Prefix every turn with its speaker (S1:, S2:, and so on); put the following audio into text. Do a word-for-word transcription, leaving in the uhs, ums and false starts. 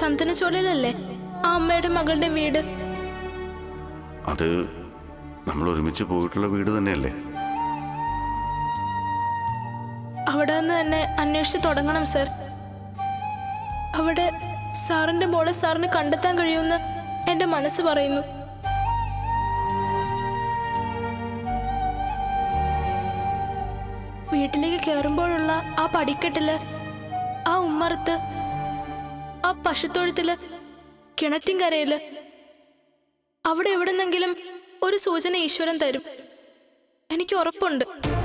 S1: ചന്ദനച്ചോലയിലല്ലേ ആ അമ്മയുടെ മകളുടെ വീട്?
S2: അത് നമ്മൾ ഒരുമിച്ച് പോയിട്ടുള്ള വീട് തന്നെയല്ലേ?
S1: അവിടെ നിന്ന് തന്നെ അന്വേഷിച്ച് തുടങ്ങണം സർ. അവിടെ സാറിന്റെ മോളെ സാറിന് കണ്ടെത്താൻ കഴിയുമെന്ന് എന്റെ മനസ്സ് പറയുന്നു. വീട്ടിലേക്ക് കയറുമ്പോഴുള്ള ആ പടിക്കെട്ടില്, ആ ഉമ്മറത്ത്, ആ പശുത്തൊഴുത്തില്, കിണറ്റിൻകരയില്, അവിടെ എവിടെന്നെങ്കിലും ഒരു സൂചന ഈശ്വരൻ തരും. എനിക്ക് ഉറപ്പുണ്ട്.